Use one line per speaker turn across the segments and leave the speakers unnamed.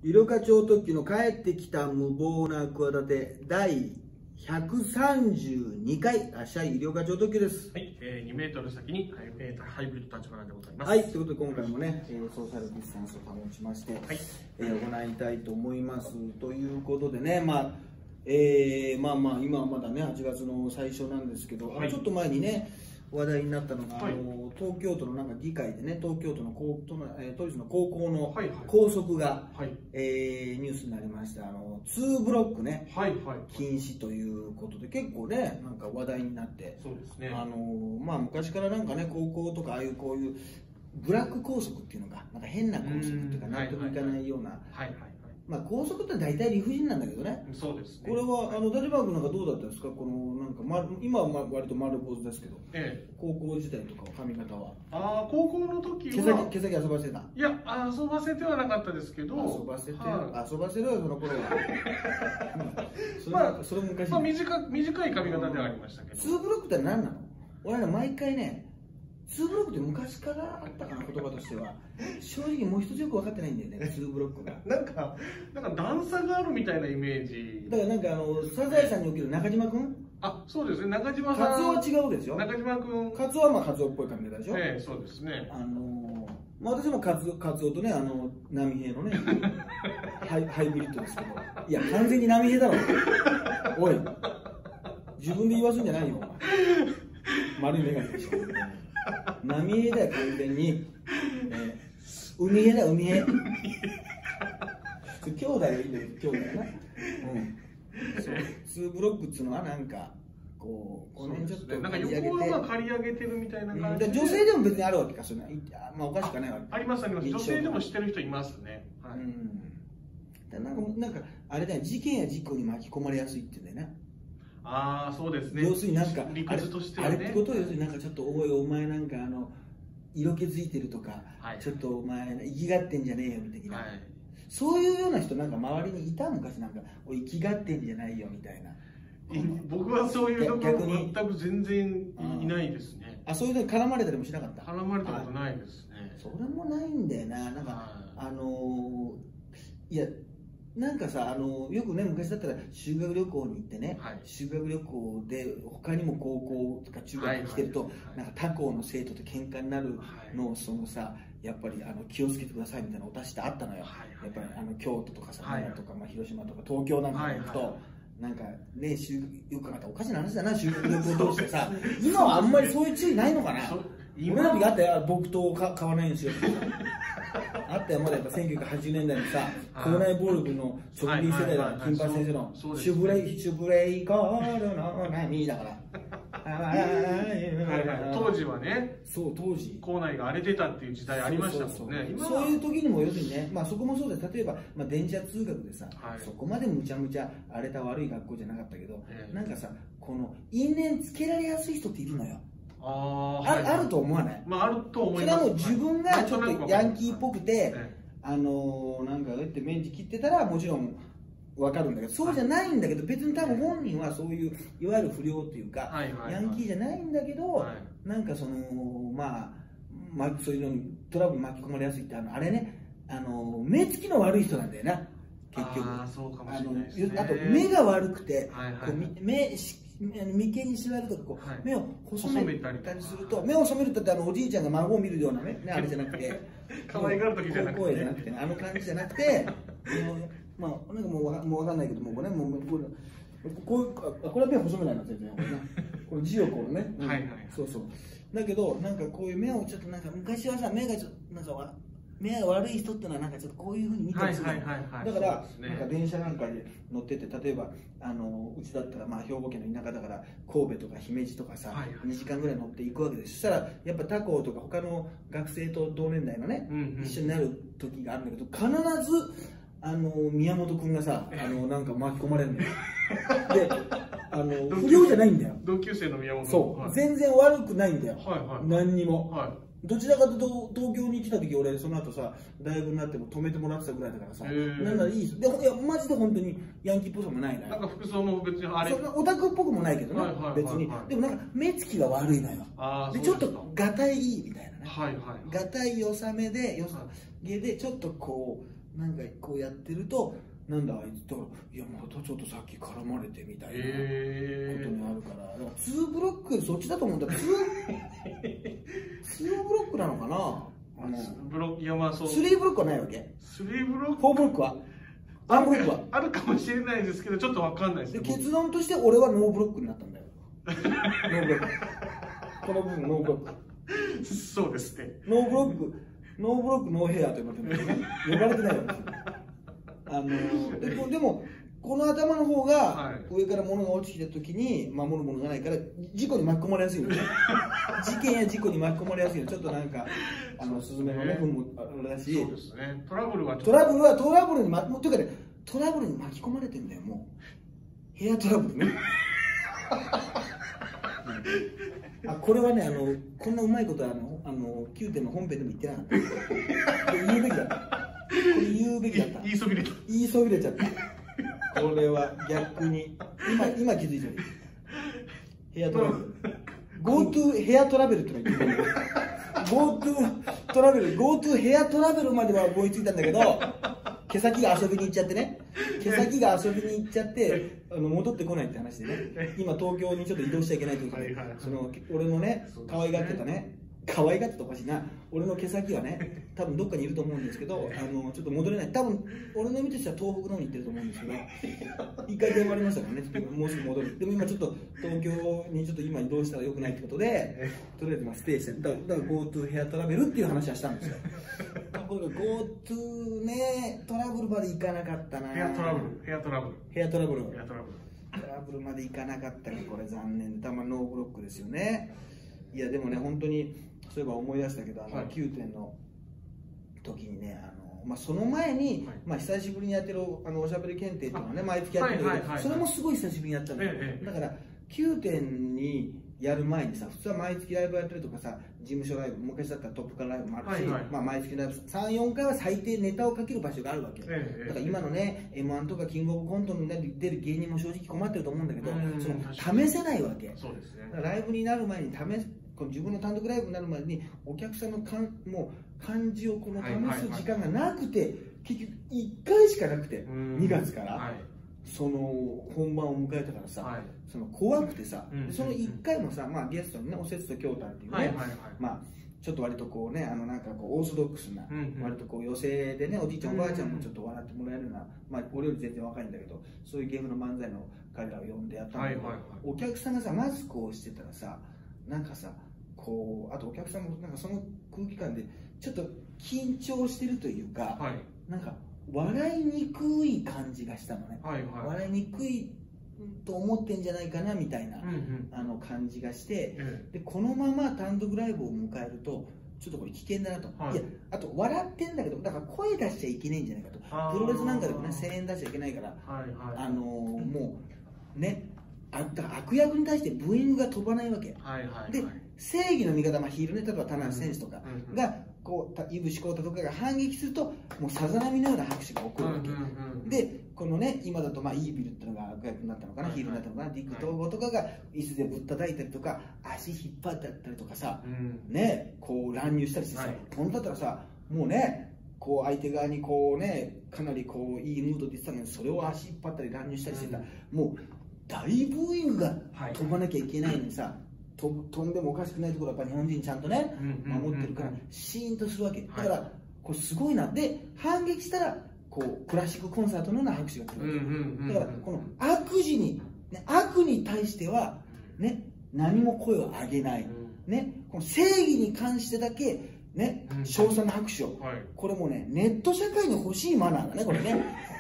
イルカ超特急の帰ってきた無謀な企て第132回らっしゃい、イルカ超特急です。
はい、2メートル先にハイブリッド立花でございます。
はい、ということで今回もね、ソーシャルディスタンスを保ちまして、
はい、
行いたいと思います。ということでね、今はまだね、8月の最初なんですけど、はい、ちょっと前にね、話題になったのが、はい、東京都のなんか議会でね、東京都の都立の高校の校則が、はいニュースになりました。2ブロックね、禁止ということで、結構ね、なんか話題になって、そうですね、昔からなんかね、高校とか、こういうブラック校則っていうのが、なんか変な校則っていうか、納得いかないような。校則って大体理不尽なんだけどね。そうですね。これはダジバーグなんかどうだったですか。このなんか今は割と丸坊主ですけど、高校時代とか髪型は。
高校の時は
毛先遊ばせた。
いや遊ばせてはなかったですけど。
遊ばせて遊ばせるよその頃は。それ昔。
短い髪型ではありましたけど。
2ブロックって何なの？俺ら毎回ね。2ブロックって昔からあったかな、言葉としては。正直もう一つよく分かってないんだよね、2ブロックが。
なんか段差があるみたいなイメージ。
だからなんかサザエさんにおける中島君。
そうですね、中島さん。
カツオは違うわけでしょ。
中島君。
カツオはカツオっぽい髪型でしょ。
そうですね。
私もカツオとね、波平のね、ハイブリッドですけど。いや、完全に波平だろ。おい。自分で言わすんじゃないよ、お前。丸い眼鏡でしょ。波平だよ、完全に。海平だよ、海平。兄弟でいいんだよ、兄弟やな。2ブロックっつうのはなんか、こう、この辺ちょっと
なんか横は刈り上げてるみたいな感じで。
女性でも別にあるわけか、それおかしくないわけ。
ありますあります。女性でも知ってる人いますね。
なんか、あれだよ、事件や事故に巻き込まれやすいって言うんだよね。
そうですね。
要するになんか、
理屈として
あれってことを要するになんかちょっと、お前なんか色気づいてるとか、ちょっとお前、生きがってんじゃねえよみたいな。そういうような人なんか周りにいた昔なんか、生きがってんじゃないよみたいな。
僕はそういうところ全く全然いないですね。
そういうのに絡まれたりもしなかった？
絡まれたことないですね。
それもないんだよな。なんか、いや、なんかさ、よくね、昔だったら修学旅行に行ってね、修学旅行で他にも高校とか中学に来てると、なんか他校の生徒と喧嘩になるのをやっぱり気をつけてくださいみたいなお達しってあったのよ。やっぱり京都とかさ、奈良とか広島とか東京なんかに行くと、なんかね、よく考えたらおかしな話だな、修学旅行同士でさ、今はあんまりそういう注意ないのかな。俺らの時あったよ、木刀を買わないようにしようとか。あったよ、まだやっぱ1980年代のさ、校内暴力の直撃世代だから、金八先生のシュブレイコールの波だから。
当時はね、
当時
校内が荒れてたっていう時代ありましたもんね。
そういう時にも要するにね、そこもそうです。例えば電車通学でさ、そこまでむちゃむちゃ荒れた悪い学校じゃなかったけど、なんかさ、この因縁つけられやすい人っているのよ。あると思わない？
あると思います。
それはもう自分がちょっとヤンキーっぽくて、なんかってメンチ切ってたらもちろん分かるんだけど、そうじゃないんだけど、別に多分本人はそういういわゆる不良っていうかヤンキーじゃないんだけど、なんかそういうのにトラブル巻き込まれやすいってあれね、目つきの悪い人なんだよな、結局。あと目が悪くて、眉間にしわるとか目を細めたりすると、目を染めるっておじいちゃんが孫を見るようなね、あれじゃなくて、
可愛がる時じゃなくて、
感じじゃなくて、なんかもう分かんないけど、これは目を細めないの全然。この字をこうね、そうそう。だけどなんかこういう目をちょっとなんか昔はさ、目がちょっとなんか目が悪い人ってのはなんかちょっとこういうふうに見たりする。だからなんか電車なんかで乗ってて、例えばうちだったら兵庫県の田舎だから神戸とか姫路とかさ、2時間ぐらい乗っていくわけです。そしたらやっぱ他校とか他の学生と同年代のね、一緒になる時があるんだけど、必ず宮本君がさ、なんか巻き込まれるんだよ。で、不良じゃないんだよ。
同級生の宮本。
そう、全然悪くないんだよ。何にも。どちらかというと東京に来た時、俺その後さ、大学になっても止めてもらってたぐらいだからさ、なんならいいで、いやマジで本当にヤンキーっぽさもないな。
なんか服装も別にあれ、
オタクっぽくもないけどね、別に。でもなんか目つきが悪いのよ。でちょっとがたいいいみたいなね。がたいよさめでちょっとこうなんかこうやってると、なんだあいつと、いやまたちょっとさっき絡まれてみたいなことにあるから、2ブロックそっちだと思うんだ。2ブロックなのかな。
ブロック、いやまあそう。
3ブロックはないわけ。
3ブロック。
4ブロックは。ワンブロックは
あるかもしれないですけど、ちょっとわかんないです。
で結論として俺はノーブロックになったんだよ。ノーブロック。この部分ノーブロック。
そうですね。
ノーブロック、ノーヘアと呼ばれてるんだよね。呼ばれてないわけですよ。でもこの頭の方が上から物が落ちてきた時に守るものがないから事故に巻き込まれやすいのね。事件や事故に巻き込まれやすいの。ちょっとなんかスズメのね糞もあれだし。
そうですね。トラブルに巻き
込まれてんだよ。もうヘアトラブルね。これはねこんなうまいことは9点の本編でも言ってなかった。これ言うべきだった。これ言うべきだった。
言いそびれた。
言いそびれちゃった。これは逆に今気づいてる。ヘアトラベル。GoTo ヘアトラベルってのが言ってる。GoTo トラベル、GoTo ヘアトラベルまでは思いついたんだけど、毛先が遊びに行っちゃってね。毛先が遊びに行っちゃって戻ってこないって話でね。今東京にちょっと移動しちゃいけないというか、俺のね可愛がってたね。可愛がってたおかしいな。俺の毛先はね、多分どっかにいると思うんですけど、ちょっと戻れない。多分俺の意味としては東北の方に行ってると思うんですけど、一回電話ありましたからね、ちょっともうすぐ戻る。でも今ちょっと東京にちょっと今移動したらよくないってことで、とりあえずステイして、だから GoTo ヘアトラベルっていう話はしたんですよ。これ GoTo ね、トラブルまで行かなかったな。
ヘアトラブル
まで行かなかったね。これ残念で、たまノーブロックですよね。いやでもね、本当にそういえば思い出したけど、9点の時にね、その前に、久しぶりにやってるおしゃべり検定っていうのはね、毎月やってるんだけど、それもすごい久しぶりにやったんだよ。だから9点にやる前にさ、普通は毎月ライブやったりとかさ、事務所ライブ、昔だったらトップカーライブもあるし、毎月ライブ3、4回は最低ネタをかける場所があるわけ。だから今のね、M1 とかキングオブコントに出る芸人も正直困ってると思うんだけど、試せないわけ。ライブになる前に自分の単独ライブになる前にお客さんのもう感じを試す時間がなくて、結局1回しかなくて、2月からその本番を迎えたからさ、その怖くてさ、その1回もさ、ゲストにね、おせつと京太っていうね、ちょっと割とこうね、なんかこうオーソドックスな、割とこう寄席でね、おじいちゃんおばあちゃんもちょっと笑ってもらえるような、俺より全然若いんだけど、そういうゲームの漫才の彼らを呼んでやったんだけど、お客さんがさマスクをしてたらさ、なんかさこう、あとお客さんもなんかその空気感でちょっと緊張してるというか、なんか笑いにくい感じがしたのね。笑いにくいと思ってんじゃないかなみたいな感じがして、でこのまま単独ライブを迎えるとちょっとこれ危険だなと。いや、あと笑ってんだけど、だから声出しちゃいけないんじゃないかと。プロレスなんかでもね、声援出しちゃいけないから、もうね、悪役に対してブーイングが飛ばないわけで、正義の味方、ヒールね、例えば田中選手とかが井伏浩太とかが反撃すると、もうさざ波のような拍手が起こるわけで、このね、今だとイービルっていうのが悪役になったのかな、ヒールになったのかな、ディック統合とかが椅子でぶったたいたりとか、足引っ張ってやったりとかさ、ね、こう乱入したりしてさ、本当だったらさ、もうね、こう相手側にこうね、かなりこういいムードで言ってたのに、それを足引っ張ったり乱入したりしてた、もう大ブーイングが飛ばなきゃいけないのにさ、飛んでもおかしくないところはやっぱ日本人ちゃんとね守ってるからシーンとするわけだから、これすごいな。で反撃したらこうクラシックコンサートのような拍手が来るわけだから、この悪事に、ね、悪に対してはね何も声を上げない、ね、この正義に関してだけね称賛の拍手を、これもねネット社会に欲しいマナーだねこれね。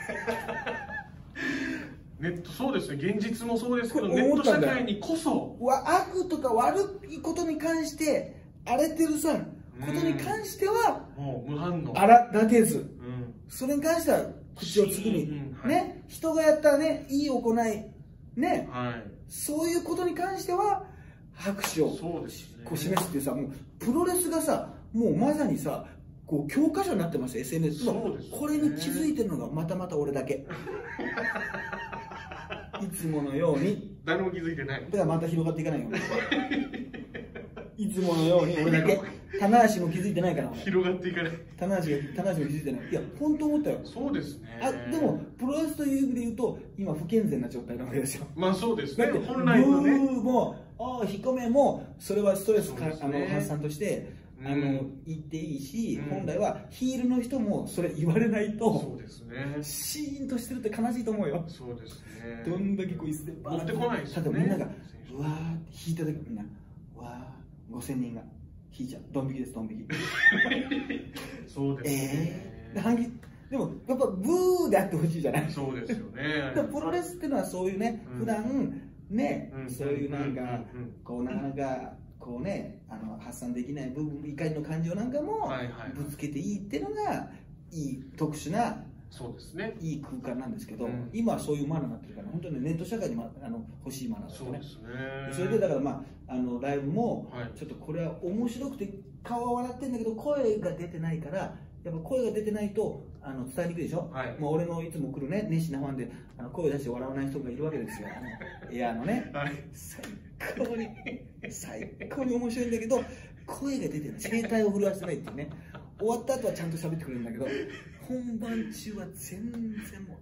そうですね、現実もそうですけど、ネット社会にこそ
悪とか悪いことに関して荒れてるさことに関しては
もう無反応
立てず、それに関しては口をつぐみ、ね、人がやったねいい行いね、そういうことに関しては拍手をこう示すっていうさ、もうプロレスがさもうまさにさこう教科書になってますよ SNS。 これに気づいてるのがまた俺だけ。いつものように
誰も気づいてない。
だからまた広がっていかないように。 いつものように俺だけ棚橋も気づいてないから。
広がっていかない。
棚橋も気づいてない。いや本当思ったよ。
そうですね。
でもプロレスという意味で言うと今不健全な状態なわけですよ。
まあそうですね。
本来のね。ブーも引っ込めもそれはストレス発散として言っていいし、本来はヒールの人もそれ言われないと、
そうですね。
シーンとしてるって悲しいと思うよ。
そうですね。
どんだけこう椅子で
持ってこないですね。
例えばみんながうわーって引いた時みんなわー5000人が引いちゃう。ドン引きです、ドン引き。
そうですね。
でもやっぱブーであってほしいじゃない。
そうですよね。
プロレスっていうのはそういうね、普段ね、そういうなんかこうなかなかこうね発散できない部分、怒りの感情なんかもぶつけていいっていうのがいい特殊な、
そうですね、
いい空間なんですけど、今はそういうマナーになってるから本当にネット社会に欲しいマナーだよね。それでだからライブもちょっとこれは面白くて顔は笑ってるんだけど声が出てないから。やっぱ声が出てないと伝えにくいでしょ、もう俺のいつも来るね熱心なファンで声を出して笑わない人がいるわけですよ、エアのね、最高に面白いんだけど声が出てない、声帯を震わせてないっていうね、終わった後はちゃんと喋ってくれるんだけど本番中は全然もう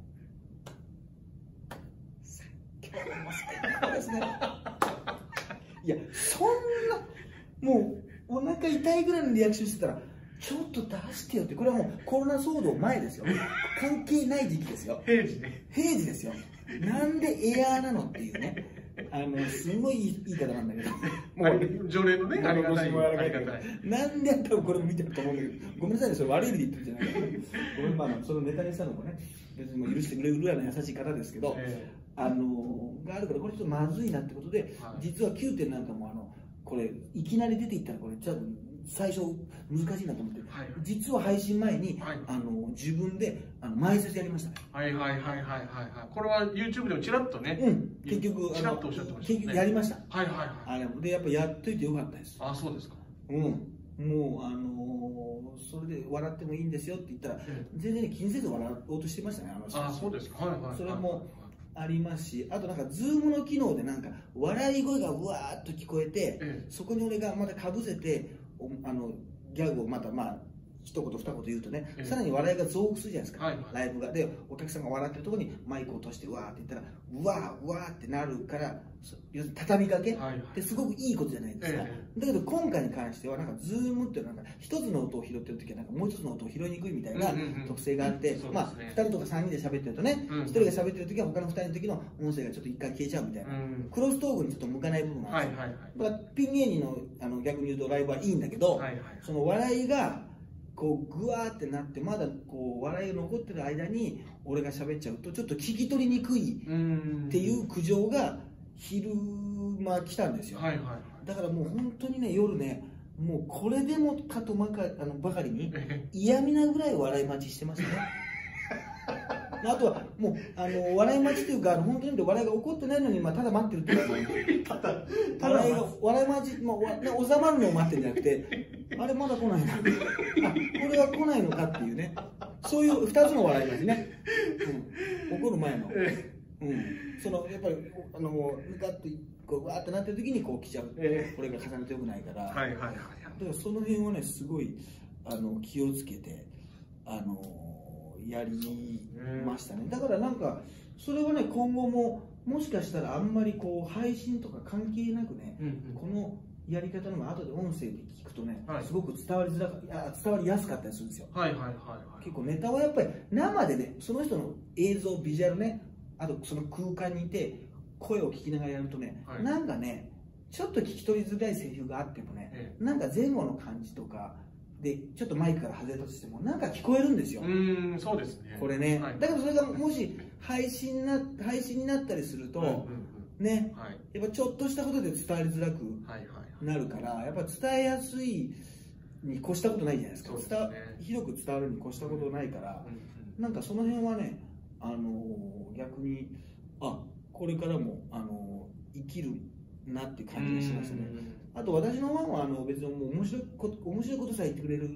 最高ですね。いやそんなもうお腹痛いぐらいのリアクションしてたらちょっと出してよって、これはもうコロナ騒動前ですよ、関係ない時期ですよ、
平時ね、
平時ですよ、なんでエアーなのっていうね、すごいいい方なんだけど、
もう常連のね、ありがたい、
なんでやったらこれも見てると思うんだけど、ごめんなさいね、それ悪い意味で言ってるじゃないか、ごめん、そのネタにしたのもね、別にもう許してくれるぐらいの優しい方ですけど、があるから、これちょっとまずいなってことで、実は9点なんかもこれ、いきなり出ていったら、これ、最初難しいなと思って、実は配信前に自分で前説やりましたね。
これは YouTube でもちらっとね、
結局
ちらっとおっしゃってましたね。
やりました。でやっぱやっといてよかったです。
あ、そうですか。
もうそれで笑ってもいいんですよって言ったら全然気にせず笑おうとしてましたね。
あ、そうですか。
それもありますし、あとなんか Zoom の機能でなんか笑い声がうわーっと聞こえて、そこに俺がまたかぶせてギャグをまた一言二言言うとね、さらに笑いが増幅するじゃないですか、ライブが。でお客さんが笑ってるところにマイクを落としてうわーって言ったらうわーうわーってなるから、要するに畳みかけってすごくいいことじゃないですか。だけど今回に関してはなんかズームっていうのはなんか一つの音を拾ってる時はなんかもう一つの音を拾いにくいみたいな特性があって、2人とか3人で喋ってるとね、1人が喋ってる時は他の2人の時の音声がちょっと一回消えちゃうみたいな、クロストークにちょっと向かない部分があるんですよ。だからピン芸人の逆に言うとライブはいいんだけど、その笑いがこうグワーってなってまだこう笑いが残ってる間に俺が喋っちゃうとちょっと聞き取りにくいっていう苦情が昼間来たんですよ。だからもう本当にね、夜ね、もうこれでもかとばかりに嫌味なぐらい笑い待ちしてましたね。あとはもう笑い待ちというか本当に笑いが起こってないのにただ待ってるっていうか、笑い待ち、収まるのを待ってるんじゃなくて、あれまだ来ないな、これは来ないのかっていうね、そういう2つの笑い待ちね、起こる前の、そのやっぱりぬかっとこうわーってなってる時にこう来ちゃう、これが重ねてよくないから、だからその辺はねすごい気をつけてやりましたね。だからなんかそれはね今後ももしかしたらあんまりこう配信とか関係なくね、このやり方のが後で音声で聞くとね、すごく伝わりやすかったりするんですよ。結構ネタはやっぱり生でね、その人の映像ビジュアルね、あとその空間にいて声を聞きながらやるとね、なんかねちょっと聞き取りづらいセリフがあってもね、なんか前後の感じとかでちょっとマイクから外れたとしてもなんか聞こえるんですよ。
そうですね。こ
れね、だけどそれがもし配信になったりするとね、やっぱちょっとしたことで伝わりづらくなるから、やっぱ伝えやすいに越したことないじゃないですか。広く伝わるに越したことないから、なんかその辺はね逆にこれからも生きるなって感じがしますね。あと私のファンは別にもう面白いことさえ言ってくれる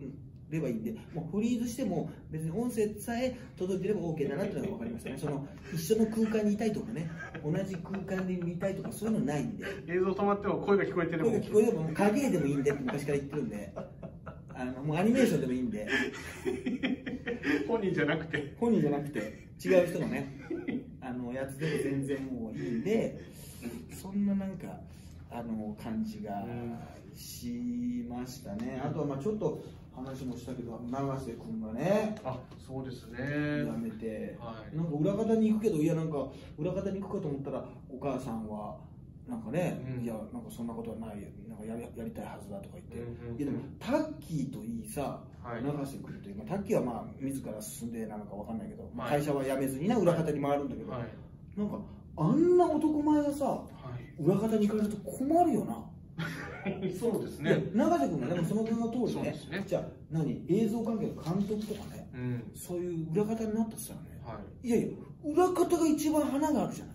ればいいんで、もうフリーズしても別に音声さえ届いてれば OK だなっていうのが分かりましたね。その一緒の空間にいたいとかね、同じ空間で見たいとかそういうのないんで、
映像止まっても声が聞こえてれば、
声が聞こえればもう影でもいいんでって昔から言ってるんで、もうアニメーションでもいいんで
本人じゃなくて
違う人のねやつでも全然もういいんで、そんななんか感じがしましたね。あとはまあちょっと話もしたけど、永瀬君がね、
そうですね、
やめて、
はい、
なんか裏方に行くけど、いやなんか裏方に行くかと思ったらお母さんはなんかね、いやなんかそんなことはない、なんかやりたいはずだとか言って、いやでもタッキーといいさ、永瀬君という、タッキーはまあ自ら進んでなのかわかんないけど、会社は辞めずにな裏方に回るんだけど、なんかあんな男前がさ、裏方に行かれると困るよな。
そうですね。
永瀬君がでもその名の通りね、じゃあ映像関係の監督とかね、そういう裏方になったとしたらね、いやいや裏方が一番花があるじゃない。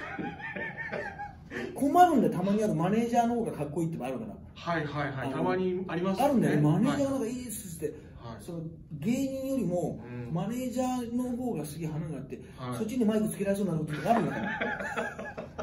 困るんで、たまにあるマネージャーの方がかっこいいってのあるから、
たまにあります
ね。あるんだよね、マネージャーの方がいいですって、その芸人よりもマネージャーの方がすげえ花があって、そっちにマイクつけられそうなことがあるんだから。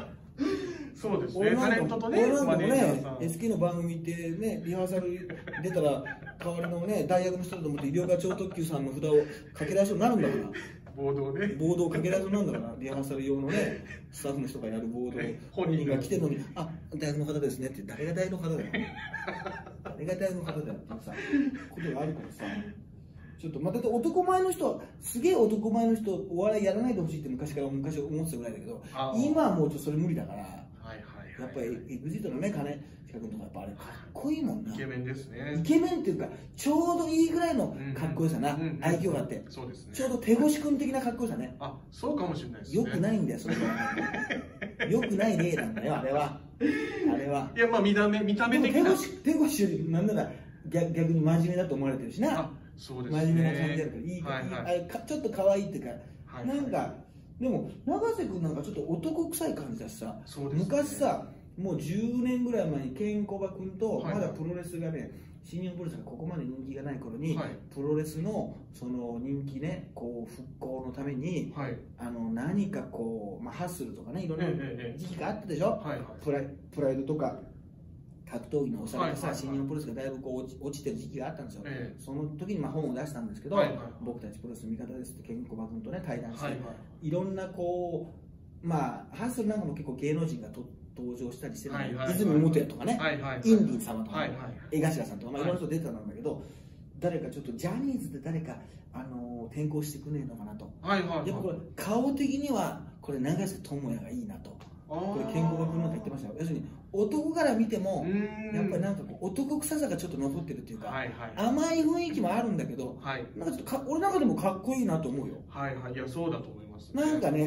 そうですね、タレントとね、
俺なんかもね、SK の番組ってね、リハーサル出たら、代わりのね、大学の人だと思って、医療課長特急さんの札をかけられそうになるんだから。
ボードをね、
ボードをかけられそうなんだから、リハーサル用のね、スタッフの人がやるボードを本人が来てるのに、大学の方ですねって、誰が大学の方だよ。誰が大学の方だよってさ、ことがあるからさ。ちょっとまた男前の人はすげえ男前の人お笑いやらないでほしいって昔思ってたぐらいだけど、今はもうちょっとそれ無理だから、やっぱり EXIT のね、金近くのとかやっぱあれかっこいいもんな。
イケメンですね。
イケメンっていうかちょうどいいぐらいのかっこよさな、愛嬌があって、
そうですね、
ちょうど手越君的なかっこよさね。
そうかもしれないですね。
よくないんだよそれは。よくない例なんだよあれは。
いやまあ見た目的な。
手越よりなんなら逆に真面目だと思われてるしな。
そうですね、
真面目な感じだからいいちょっと可愛いっていうか、なんかでも永瀬君なんかちょっと男臭い感じだしさ、昔さもう10年ぐらい前にケンコバ君とまだプロレスがね、新日本プロレスがここまで人気がない頃に、プロレスのその人気ね、こう復興のために何かこうハッスルとかね、いろんな時期があったでしょ。プライドとか格闘技のおさがさ、新日本プロレスがだいぶこう落ちてる時期があったんですよ。その時に本を出したんですけど、僕たちプロレスの味方ですってケンコバ君とね対談して、いろんなこうハッスルなんかも結構芸能人が登場したりしてるので、泉元也とかね、インディン様とか江頭さんとかいろんな人出てたんだけど、誰かちょっとジャニーズで誰か転校してくねえのかなと。でもこれ顔的にはこれ永瀬智也がいいなと。これケンコバ君なんか言ってましたよ。要するに男から見てもやっぱりなんかこう男臭さがちょっと残ってるっていうか、甘い雰囲気もあるんだけど、なんかちょっと俺なんかでもかっこいいなと思うよ。
いやそうだと思います。
なんかね、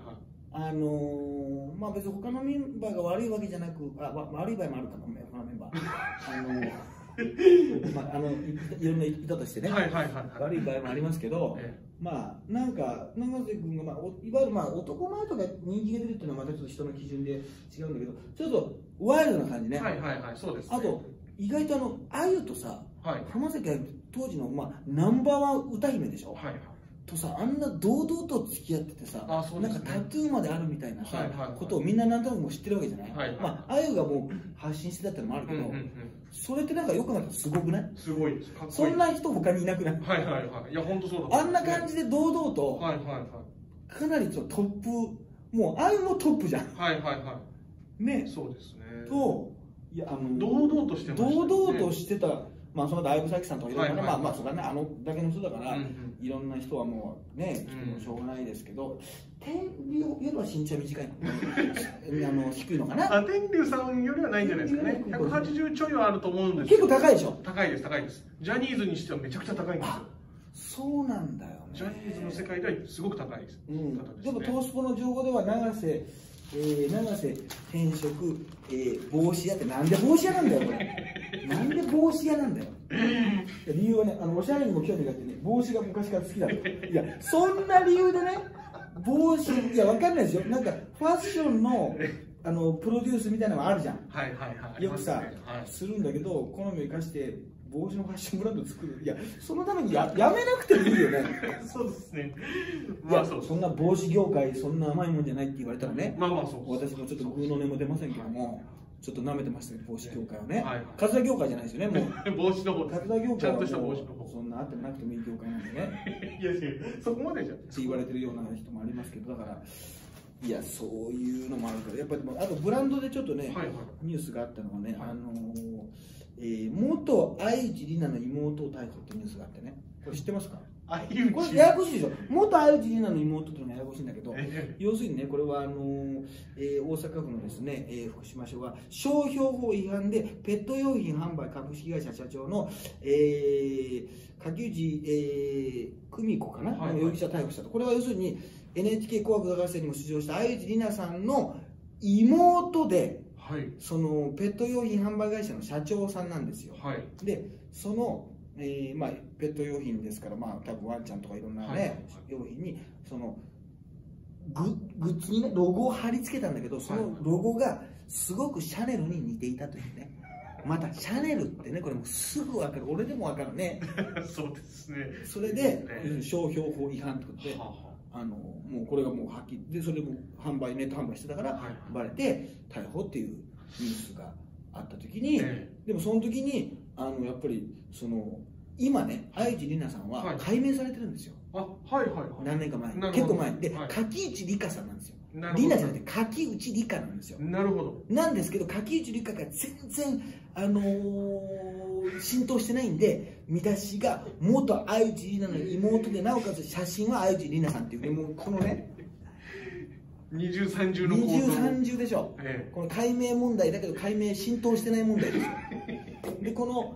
まあ別に他のメンバーが悪いわけじゃなく、悪い場合もあるかもね、他のメンバー。いろんな言い方してね、悪い場合もありますけど、なんか永瀬君が、いわゆる男前とか人気が出るっていうのはまたちょっと人の基準で違うんだけど、ちょっとワイルドな感じね。あと意外とあゆとさ、浜崎あゆって当時のナンバーワン歌姫でしょ。とさ、あんな堂々と付き合っててさ、なんかタトゥーまであるみたいなさことをみんななんとなくも知ってるわけじゃない。あゆがもう発信してたってのもあるけど、それってなんかよくなったらすごくない？
すごいです。
そんな人他にいなくない？
いや本当そうだ。
あんな感じで堂々と、かなりトップ、もうあゆもトップじゃん。ね。
そうですね。
と、いや
堂々としてましたね。
堂々としてた。その相武咲さんとかいろいろね、それはね、だけの人だから、いろんな人はもうね、しょうがないですけど、天竜よりは身長短いの低いのかな。
天竜さんよりはないんじゃないですかね。180ちょいはあると思うんです
けど。結構高いでしょ。
高いです。ジャニーズにしてはめちゃくちゃ高いんですよ。
そうなんだよね。
ジャニーズの世界ではすごく高いです。
でも東スポの情報では永瀬転職、帽子屋ってなんで帽子屋なんだよこれ。なんで帽子屋なんだよ。理由はね、おしゃれにも興味があってね、帽子が昔から好きだと。いや、そんな理由でね、帽子、いや、わかんないですよ。なんか、ファッションの、プロデュースみたいなのがあるじゃん。よくさ、するんだけど、好みを生かして、 帽子のファッションブランド作る、いやそのためにやめなくてもいいよね。
そうですね。
まあそんな帽子業界そんな甘いもんじゃないって言われたらね、
まあまあそう。
私もちょっとグーの音も出ませんけども、ちょっと舐めてましたね、帽子業界はね。
はい、
カツラ業界じゃないですよね、もう。
帽子の方。
カツラ業界は
ちゃんとした帽子の方。
そんなあってもなくてもいい業界なんでね。
いやいや、そこまでじゃん。
って言われてるような人もありますけど、だから。いや、そういうのもあるから、やっぱりあとブランドでちょっとね、はいはい、ニュースがあったのはね、はい、元愛知里奈の妹を逮捕ってニュースがあってね、これ知ってますか？これややこしいでしょ。元愛知里奈の妹っていうのがややこしいんだけど、要するにね、これは大阪府のですね、福島署は商標法違反でペット用品販売株式会社社長の、柿内、久美子かな、はいはい、容疑者逮捕したと。これは要するにNHK 紅白歌合戦にも出場した愛知里奈さんの妹で、はい、そのペット用品販売会社の社長さんなんですよ。はい、でその、まあ、ペット用品ですから、まあ、多分ワンちゃんとかいろんなね、はい、用品にそのグッズにねロゴを貼り付けたんだけど、そのロゴがすごくシャネルに似ていたというね。またシャネルってね、これもうすぐ分かる、俺でも分かるね。
そうですね。
それで、商標法違反ってことで。もうこれがもうはっきりで、それも販売ネット販売してたからバレて逮捕っていうニュースがあった時に、でもその時にやっぱりその今ね愛知里奈さんは解明されてるんですよ。何年か前、結構前で、柿内里香さんなんですよ。里奈じゃなくて柿内里香なんですよ。
なるほど。
なんですけど柿内里香が全然浸透してないんで、見出しが元愛知里奈の妹で、なおかつ写真は愛知里奈さんっていうね、もうこのね
二重三重の
二重三重でしょ、この解明問題だけど解明浸透してない問題ですよ。でこの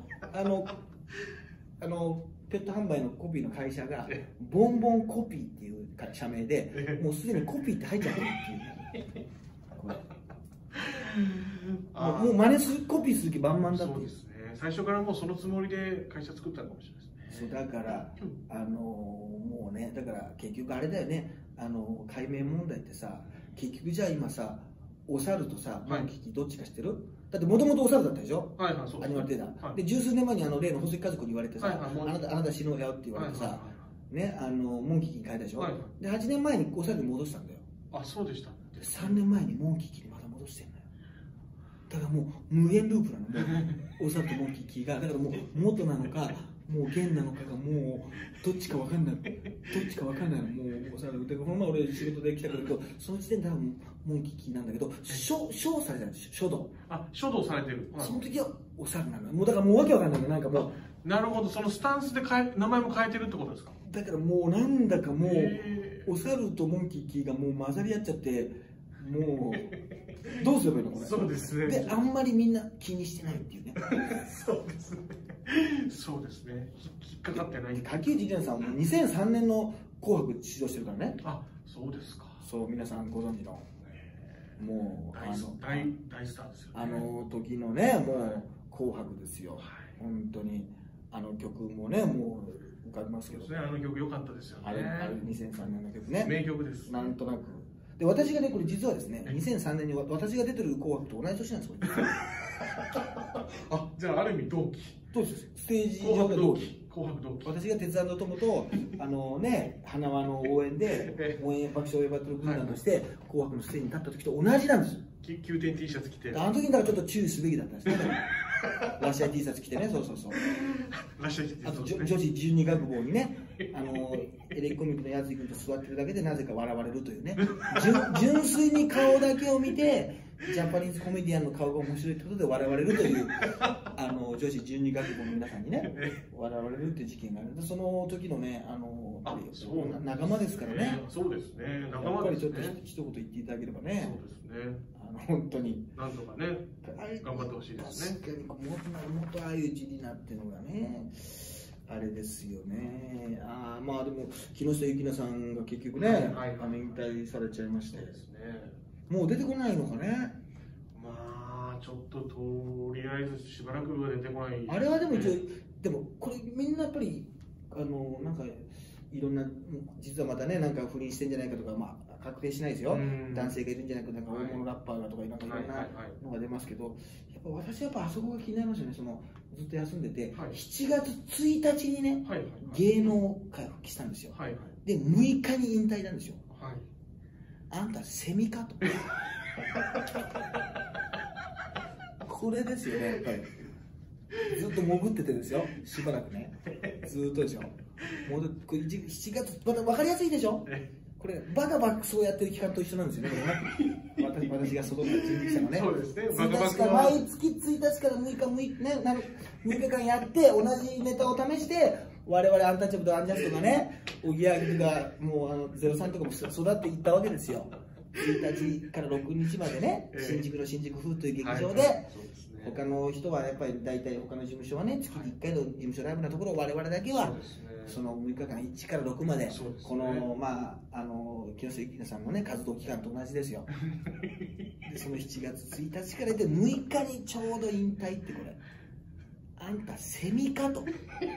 ペット販売のコピーの会社がボンボンコピーっていう社名で、もうすでにコピーって入っちゃってるっていう。これもう真似する、コピーする気満々だって。
そうですね。最初からもうそのつもりで会社作ったのかもしれないですね。
そうだからもうね、だから結局あれだよね、解明問題ってさ、結局じゃあ今さ、お猿とさ、モンキキどっちか知ってる？だってもともとお猿だったでしょ、アニマルテーター。で十数年前に例の細木家族に言われてさ、あなた死のうよって言われてさ、ね、モンキキに変えたでしょ。で8年前にお猿に戻したんだよ。
あ、そうでした。
3年前にモンキキにまた戻してんのよ。だからもう無限ループなの、もうお猿とモンキキが。だからもう元なのかもう現なのかがもうどっちか分かんない、どっちか分かんないの、もうお猿で、この前俺仕事で来たけど、その時点で多分モンキキなんだけど、書されたんですよ、書道。
あ、書道されてる。
その時はお猿なの。もうだからもうわけわかんないの、なんかも
う。なるほど、そのスタンスで名前も変えてるってことですか。
だからもうなんだかもうお猿とモンキキがもう混ざり合っちゃって、もうどうすればいいのこれ。
そうですね。
であんまりみんな気にしてないっていうね。
そうですね。そうですね。引っかかってない。
柿内里奈さんは2003年の紅白出場してるからね。
あ、そうですか。
そう皆さんご存知の。もう
大スターですよね。
時のね、もう紅白ですよ。本当に曲もね、もう浮かびますけど。
曲良かったですよね。
あれ2003年の曲ね。
名曲です。
なんとなく。で私がね、これ実はですね、2003年に私が出てる紅白と同じ年なんですよ。
あ、じゃあある意味同期。
そうです。ステージ上で同期。
紅白同期。
私が鉄腕の友とね、花輪の応援で応援爆笑ウェイバトル軍団として紅白のステージに立った時と同じなんですよ。
9点 T シャツ着て。
あの時にだからちょっと注意すべきだったんですね。ラッシャー T シャツ着てね、そうそうそう。
ラッシャー T シャツ。
あと女子12学帽にね、エレコミックのやつ君と座ってるだけでなぜか笑われるというね。純粋に顔だけを見て、ジャパニーズコメディアンの顔が面白いってことで笑われるという、女子12学校の皆さんにね、笑われるっていう事件があるんで、その時のね、仲間ですからね。
そうですね、
仲間ですね。やっぱりちょっと一言言っていただければね。
そうですね。
本当に。
なんとかね、頑張ってほしいですね。
確かに、元愛知里奈っていうのがね、あれですよね。まあでも、木下ゆきなさんが結局ね、引退されちゃいまして。もう出てこないのかね。
まあちょっととりあえずしばらくは出てこない。
あれはでもでもこれみんなやっぱりなんかいろんな、実はまたね、なんか不倫してんじゃないかとか、まあ、確定しないですよ、男性がいるんじゃなくて、なんか大物ラッパーがとか、なんかいろんなのが出ますけど、やっぱ私はやっぱあそこが気になりますよね、ずっと休んでて、7月1日にね、芸能界復帰したんですよ。で、6日に引退なんですよ。あんた、セミかと。これですよね、やっぱり。ずっと潜っててですよ、しばらくね。ずっとですよ。7月、また分かりやすいでしょ。これ、バカバックスをやってる期間と一緒なんですよね、私が育った人力車のね。そうですね、毎月1日から6日間やって、同じネタを試して、我々アンタッチャブルとアンジャストがね、おぎやはぎがもう03とかも育っていったわけですよ。1日から6日までね、新宿の新宿風という劇場で、他の人はやっぱり大体他の事務所はね、月に1回の事務所ライブのところを我々だけは、その6日間1から6まで、この、まあ、木下ゆきなさんのね、活動期間と同じですよ。で、その7月1日からで6日にちょうど引退ってこれ、あんたセミかと。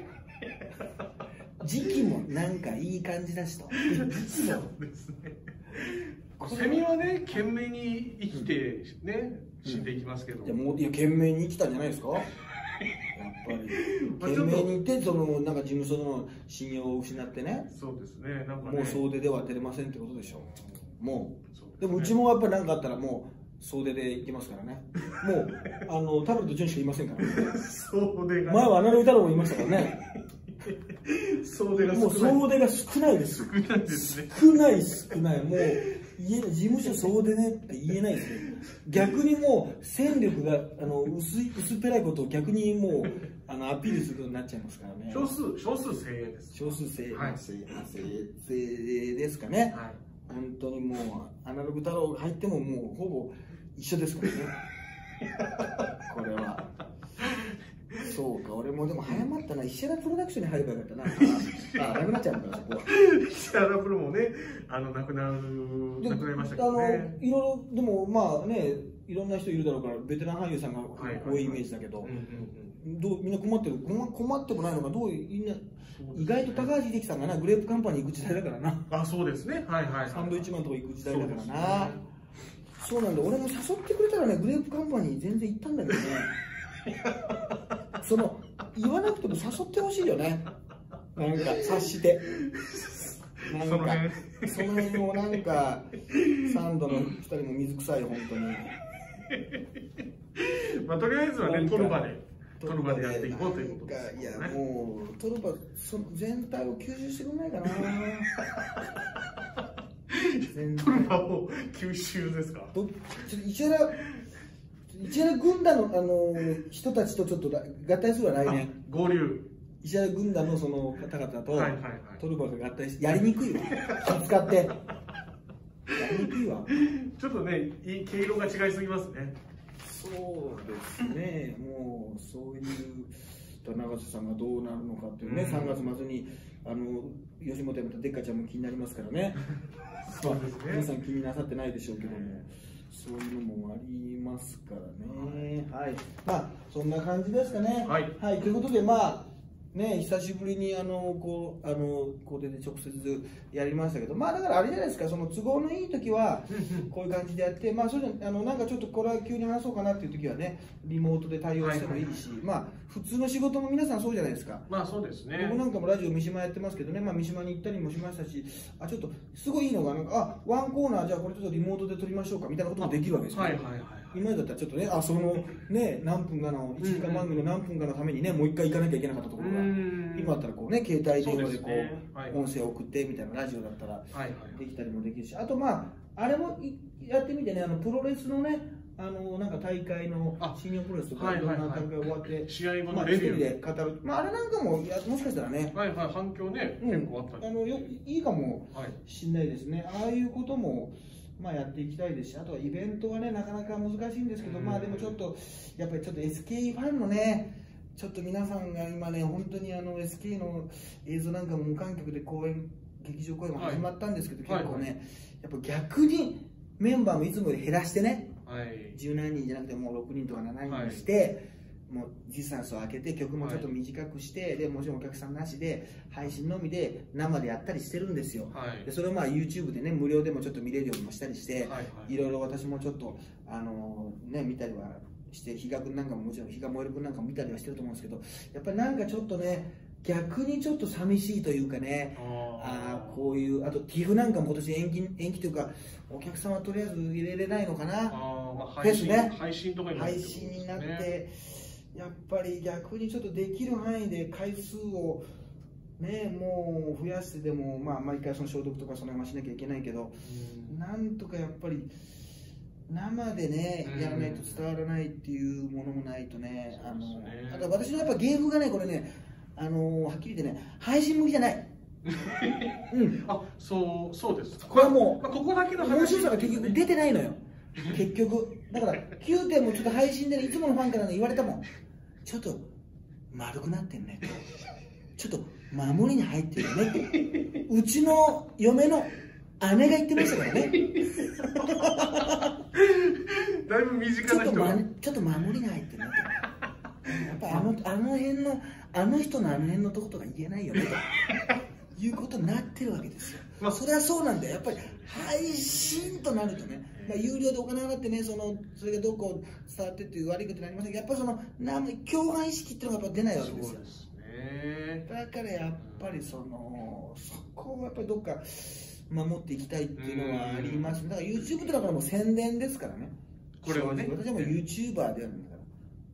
時期もなんかいい感じだしと。
そうですね。セミはね、懸命に生きてね、死んでいきますけど。
もう懸命に生きたんじゃないですか。やっぱり懸命にいて、なんか事務所の信用を失ってね。
そうですね。なんか
もう総出では出れませんってことでしょう。もう。でもうちもやっぱり何かあったらもう総出で行きますからね。もうタブレット順しかいませんからね。総出が。前はアナログ太郎もいましたからね。
総出が少ない。
もう総出が少ないです。
少ないですね。
少ない。もう事務所総出ねって言えないですよ。逆にもう戦力が薄っぺらいことを逆にもうアピールするようになっちゃいますからね。
少数精鋭です。
少数精鋭ですかね。本当にもうアナログ太郎が入ってももうほぼ一緒ですからね。これは。そうか、俺もでも早まったな、石原プロダクションに入ればよかったな。なくなっちゃうのか、そこは。
石原プロもね、なくなりましたけどね。
いろいろ、でもまあね、いろんな人いるだろうから、ベテラン俳優さんが多いイメージだけど、みんな困ってもないのか、意外と高橋英樹さんがな、グレープカンパニー行く時代だからな。
あ、そうですね。
サンドイッチマンとか行く時代だからな。そうなんだ、俺も誘ってくれたらね、グレープカンパニー全然行ったんだけどね。言わなくても誘ってほしいよね。なんか察して。なんかその辺をなんかサンドの2人も水臭い本当に。
まあとりあえずはねトルバでやっていこうということですね。
いやもうトルバ全体を吸収してくれないかな。
トルバを吸収ですか。
石原軍団の人たちとちょっと合体するわ来年。
合流。
石原軍団のその方々とトルバが合体してやりにくいわ。気使って。やりにくいわ。
ちょっとね、毛色が違いすぎますね。
そうですね。もうそういう永瀬さんがどうなるのかっていうね。3月末に吉本やめたデッカちゃんも気になりますからね。そうですね。皆さん気になさってないでしょうけども。そういうのもありますからね。はい。まあそんな感じですかね。はい。ということでまあね久しぶりに校庭で直接やりましたけど、まあだからあれじゃないですか、その都合のいい時はこういう感じでやって、まあそれでなんかちょっとこれは急に話そうかなっていう時はねリモートで対応してもいいし、まあ普通の仕事も皆さんそうじゃないですか。
まあそうですね。
僕なんかもラジオ三島やってますけどね、まあ三島に行ったりもしましたし、ちょっとすごいいいのがなんかワンコーナーじゃあこれちょっとリモートで撮りましょうかみたいなこともできるわけですよ。今だったらちょっとねそのね何分かの1時間番組の何分かのためにねもう一回行かなきゃいけなかったところが今だったらこうね携帯電話でこう音声を送ってみたいなラジオだったらできたりもできるし、あとまああれもやってみてねプロレスのねなんか大会の新日本プロレスとかいろんな大会終わって
試合後のレビュー
で語る、まああれなんかももしかしたらね
反響ね結構あったり
いいかもしれないですね。ああいうこともまあやっていきたいですし、あとはイベントはねなかなか難しいんですけど、まあでもちょっとやっぱりちょっと SK ファンのねちょっと皆さんが今ね本当にSK の映像なんかも無観客で劇場公演も始まったんですけど、結構ねやっぱ逆にメンバーもいつもより減らしてね、10何人じゃなくてもう6人とか7人にして、 もうディスタンスを空けて曲もちょっと短くして、でもちろんお客さんなしで配信のみで生でやったりしてるんですよ、でそれをまあ YouTube でね無料でもちょっと見れるようにもしたりして、いろいろ私もちょっと見たりはして比嘉君なんかももちろん比嘉萌君なんかも見たりはしてると思うんですけど、やっぱりなんかちょっとね逆にちょっと寂しいというかね、こういうあと TIFF なんかも今年延期というかお客さんはとりあえず入れれないのかなですね、配信になって。やっぱり逆にちょっとできる範囲で回数をねもう増やしてでも、まあ、毎回その消毒とかその辺はしなきゃいけないけど、なんとかやっぱり生でねやらないと伝わらないっていうものもないとね、あと私のやっぱ芸風がねこれねはっきり言ってね配信向きじゃない。
そうですか。
これはもう
ここだけの
面白さが結局出てないのよ。結局だから9点もちょっと配信で、ね、いつものファンから言われたもん、ちょっと丸くなってんね、ちょっと守りに入ってるねってうちの嫁の姉が言ってましたからね
だいぶ身近な人が
ちょっと守りに入ってるねってやっぱあの辺のあの人のあの辺のとことか言えないよねということになってるわけですよ。それはそうなんだよ。やっぱり配信となるとね、有料でお金払ってね、それがどうこう伝わってっていう悪いことになりませんけど、やっぱり共犯意識っていうのがやっぱ出ないわけですよ。だからやっぱりそこをやっぱりどっか守っていきたいっていうのはあります。だから YouTube ってだからもう宣伝ですからね。これはね、私はもう YouTuber であるんだから、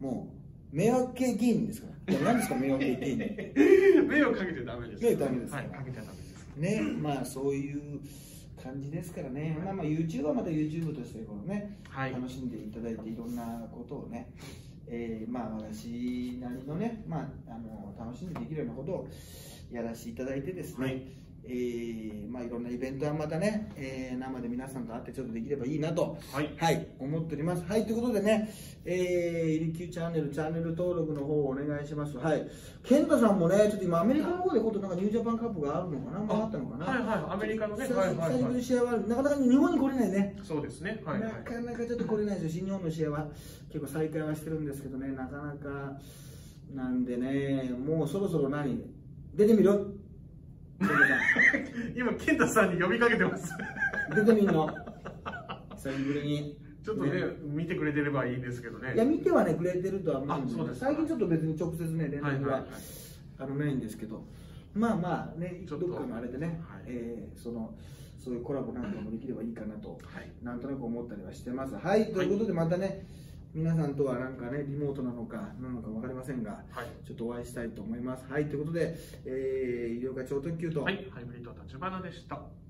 もう迷惑系芸人ですから。いや何ですか迷惑系芸人って。
迷惑かけてダメです。
迷惑ダメですから。
かけてダメです。
ね、まあそういう感じですからね。まあ YouTube はまた YouTube としてこのね、楽しんでいただいていろんなことをね、まあ私なりのね、まあ楽しんでできるようなことをやらせていただいてですね。まあいろんなイベントはまたね、生で皆さんと会ってちょっとできればいいなと、思っております。はい、ということでね、イリキューチャンネル登録の方をお願いします。はい、健太さんもね、ちょっと今アメリカの方で今度なんかニュージャパンカップがあるのかな、もうあったのかな。アメリカのね、久しぶりの試合はなかなか日本に来れないね。
そうですね。
なかなかちょっと来れないですよ。新日本の試合は結構再開はしてるんですけどね、なかなかなんでね、もうそろそろ出てみる？
今健太さんに呼びかけてます。
出てみんの久しぶりに
ちょっとね見てくれてればいいんですけどね。
いや見てはねくれてるとは思うんですけど、最近ちょっと別に直接ね連絡はないんですけど、まあまあねどっかのあれでね、そういうコラボなんかもできればいいかなと、なんとなく思ったりはしてます。はい、ということでまたね皆さんとはなんかねリモートなのか何なのか分かりませんが、ちょっとお会いしたいと思います。はい、ということで、医療課長特急と、
ハイブリッド橘でした。